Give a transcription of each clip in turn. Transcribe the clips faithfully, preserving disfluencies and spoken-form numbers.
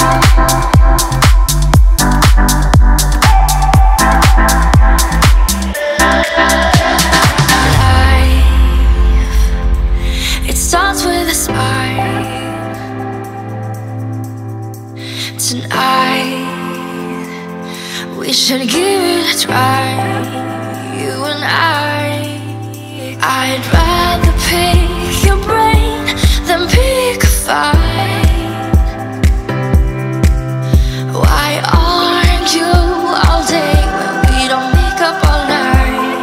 Tonight, we should give it a try. You and I, I'd rather pick your brain than pick a fight. Why argue all day when we don't make up all night?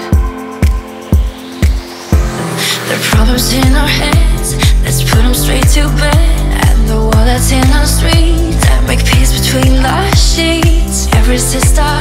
The problems in our heads, let's put them straight to bed. And the wall that's in our street, that make peace between the sheets. Every sister